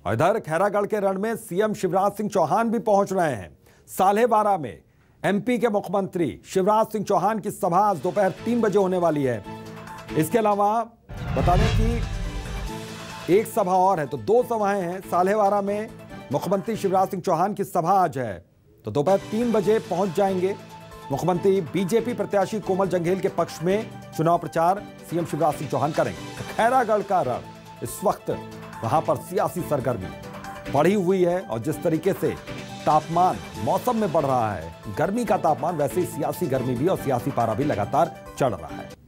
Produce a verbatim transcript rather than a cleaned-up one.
और इधर खैरागढ़ के रण में सीएम शिवराज सिंह चौहान भी पहुंच रहे हैं। साल्हेवारा में एमपी के मुख्यमंत्री शिवराज सिंह चौहान की सभा आज दोपहर तीन बजे होने वाली है। इसके अलावा बता दें कि एक सभा और है, तो दो सभाएं हैं। साल्हेवारा में मुख्यमंत्री शिवराज सिंह चौहान की सभा आज है, तो दोपहर तीन बजे पहुंच जाएंगे। मुख्यमंत्री बीजेपी प्रत्याशी कोमल जंघेल के पक्ष में चुनाव प्रचार सीएम शिवराज सिंह चौहान करेंगे। खैरागढ़ का रण इस वक्त वहां पर सियासी सरगर्मी बढ़ी हुई है और जिस तरीके से तापमान मौसम में बढ़ रहा है, गर्मी का तापमान, वैसे ही सियासी गर्मी भी और सियासी पारा भी लगातार चढ़ रहा है।